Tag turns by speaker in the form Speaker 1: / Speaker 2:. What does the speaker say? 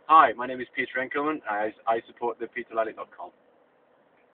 Speaker 1: Hi, my name is Peter Enckleman. I support the peterlally.com.